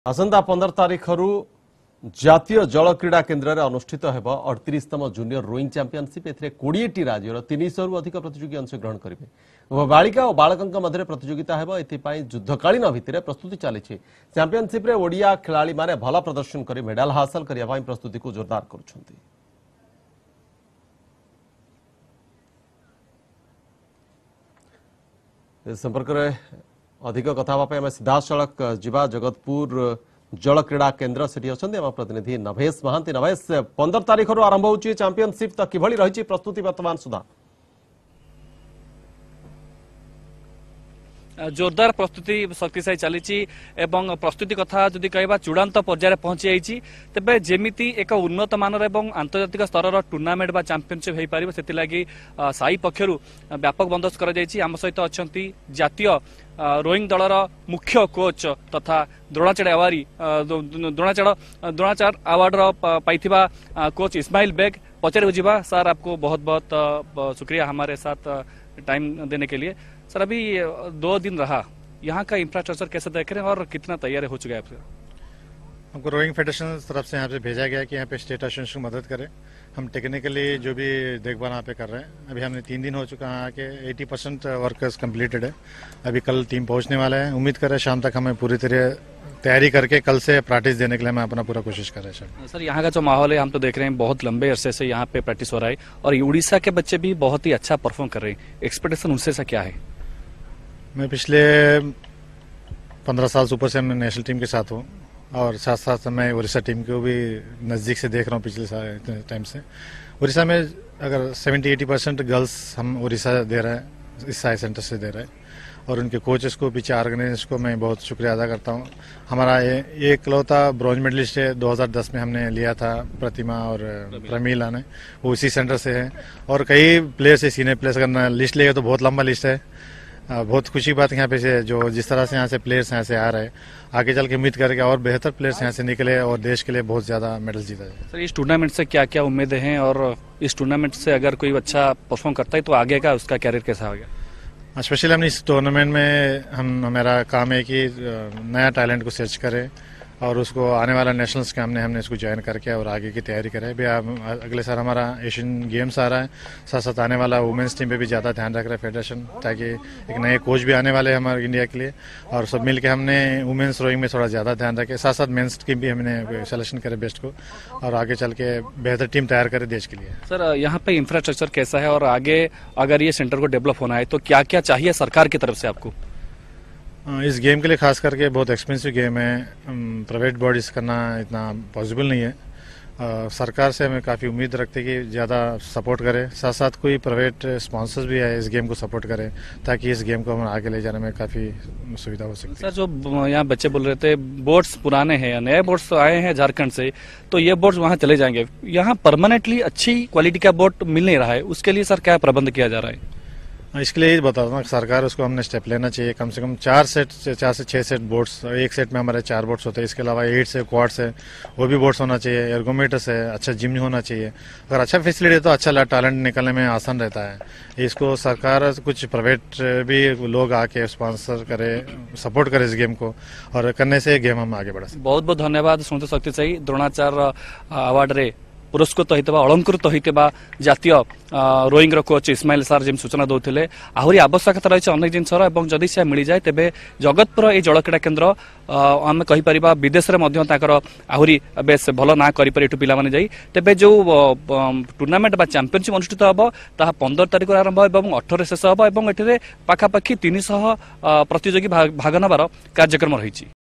आसंता 15 तारीख जातीय जल क्रीड़ा केन्द्र में अनुष्ठित होब 38तम जूनियर रोईंग चैंपियनशिप। ए 20 राज्यर 300 रु अधिक प्रतियोगी अंशग्रहण करेंगे। उभय बालिका और बालकों मध्य प्रतियोगिता होब। एथिपाई युद्धकालीन भित्तिर प्रस्तुति चली। चैंपियनशिप रे ओडिया खिलाड़ी माने भल प्रदर्शन कर मेडाल हासिल करने प्रस्तुति को जोरदार करुछंती। संपर्क में अधिक कथा सीधा सड़क जीवा जगतपुर जल क्रीड़ा केन्द्र से प्रतिनिधि नभेश महांती। नभेश 15 तारीख आरंभ हो चैंपियनशिप तो किभली रही प्रस्तुति वर्तमान सुधा? जोरदार प्रस्तुति शक्तिशाली चली एवं प्रस्तुति कथा जदि कहबा चूड़ांत पर्यायर पहुंची जाइछि तेबे जेमिति एक उन्नत मानर एवं आंतर्जातिक स्तर टूर्नामेंट बा चैंपियनशिप होई पारिबो सेति लागि साई पक्षरु व्यापक बंदोबस्त करा जाइछि। आम सहित अछंती जातीय रोईंग दलर मुख्य कोच तथा द्रोणाचार्य अवार्ड पाइथिबा कोच इस्माइल बेग पचारे बुझिबा। सर आपको बहुत बहुत शुक्रिया हमारे साथ टाइम देने के लिए। सर अभी 2 दिन रहा, यहाँ का इंफ्रास्ट्रक्चर कैसे देख रहे हैं और कितना तैयार हो चुका है आपसे? हमको रोइंग फेडरेशन तरफ से यहाँ पे भेजा गया कि यहाँ पे स्टेट एसोसिएशन मदद करे। हम टेक्निकली जो भी देखभाल यहाँ पे कर रहे हैं। अभी हमने 3 दिन हो चुका है कि 80% वर्कर्स कम्प्लीटेड है। अभी कल टीम पहुँचने वाला है। उम्मीद करें शाम तक हमें पूरी तरह तैयारी करके कल से प्रैक्टिस देने के लिए मैं अपना पूरा कोशिश कर रहे हैं। सर यहाँ का जो माहौल है हम तो देख रहे हैं बहुत लंबे अरसे से यहाँ पे प्रैक्टिस हो रहा है और उड़ीसा के बच्चे भी बहुत ही अच्छा परफॉर्म कर रहे हैं। एक्सपेक्टेशन उनसे सा क्या है? मैं पिछले 15 साल से ऊपर से मैं नेशनल टीम के साथ हूँ और साथ साथ मैं उड़ीसा टीम को भी नज़दीक से देख रहा हूँ पिछले टाइम से। उड़ीसा में अगर 70-80% गर्ल्स हम उड़ीसा दे रहे हैं, इस साई सेंटर से दे रहे हैं और उनके कोचेस को पीछे ऑर्गेनाइजर्स को मैं बहुत शुक्रिया अदा करता हूँ। हमारा ये इकलौता ब्रॉन्ज मेडलिस्ट है। 2010 में हमने लिया था प्रतिमा और प्रमीला ने, वो इसी सेंटर से है। और कई प्लेयर्स है, सीनियर प्लेयर्स का लिस्ट लेगा तो बहुत लंबा लिस्ट है। बहुत खुशी बात यहाँ पे से जो जिस तरह से यहाँ से प्लेयर्स यहाँ से आ रहे हैं, आगे चल के उम्मीद करके और बेहतर प्लेयर्स यहाँ से निकले और देश के लिए बहुत ज्यादा मेडल जीता जाए। सर इस टूर्नामेंट से क्या क्या उम्मीदें हैं और इस टूर्नामेंट से अगर कोई अच्छा परफॉर्म करता है तो आगे का उसका कैरियर कैसा होगा? स्पेशली हमने इस टूर्नामेंट में हमारा काम है कि नया टैलेंट को सर्च करें और उसको आने वाला नेशनल्स के हमने इसको ज्वाइन करके और आगे की तैयारी करें। भी अगले साल हमारा एशियन गेम्स आ रहा है, साथ साथ आने वाला वुमेन्स टीम पे भी ज़्यादा ध्यान रख रहा है फेडरेशन, ताकि एक नए कोच भी आने वाले हैं हमारे इंडिया के लिए और सब मिल के हमने वुमेन्स रोइंग में थोड़ा ज़्यादा ध्यान रखे। साथ साथ मेन्स टीम भी हमने सिलेक्शन करे बेस्ट को और आगे चल के बेहतर टीम तैयार करे देश के लिए। सर यहाँ पे इंफ्रास्ट्रक्चर कैसा है और आगे अगर ये सेंटर को डेवलप होना है तो क्या क्या चाहिए सरकार की तरफ से आपको? इस गेम के लिए खास करके बहुत एक्सपेंसिव गेम है। प्राइवेट बॉडीज करना इतना पॉसिबल नहीं है। सरकार से हमें काफ़ी उम्मीद रखते हैं कि ज़्यादा सपोर्ट करे, साथ साथ कोई प्राइवेट स्पॉन्सर्स भी है इस गेम को सपोर्ट करें ताकि इस गेम को हम आगे ले जाने में काफ़ी सुविधा हो सके। सर जो यहाँ बच्चे बोल रहे थे बोर्ड्स पुराने हैं, नए बोर्ड्स आए हैं झारखंड से, तो ये बोर्ड्स वहाँ चले जाएंगे। यहाँ परमानेंटली अच्छी क्वालिटी का बोर्ड मिल नहीं रहा है, उसके लिए सर क्या प्रबंध किया जा रहा है? इसके लिए बता रहा हूँ सरकार उसको हमने स्टेप लेना चाहिए। कम से कम 4 से 6 सेट बोर्ड्स, एक सेट में हमारे 4 बोर्ड्स होते हैं। इसके अलावा 8 से क्वाड्स है, वो भी बोर्ड्स होना चाहिए। एर्गोमीटर्स है, अच्छा जिम होना चाहिए। अगर अच्छा फैसिलिटी है तो अच्छा टैलेंट निकलने में आसान रहता है। इसको सरकार कुछ प्राइवेट भी लोग आके स्पॉन्सर करे, सपोर्ट करे इस गेम को और करने से गेम हम आगे बढ़ा सकते। बहुत बहुत धन्यवाद। सुनते शक्ति सही द्रोणाचार्य अवार्ड रे पुरस्कृत होता अलंकृत होता जातीय रोईंग कोच इस्माइल सार जिन सूचना दौले आहरी आवश्यकता रही अनेक जिनसर जदि से मिल जाए तेज जगतपुर ये जल क्रीड़ा केन्द्र आम कहीपर विदेश में आहरी बेस भल ना कर पाने जाई तेज जो टूर्नामेंट बा चैंपियनशिप अनुष्ठित हम ता 15 तारीख आरंभ और 18 शेष हम। पाखापाखि 300 प्रतियोगी भाग नबार कार्यक्रम रही।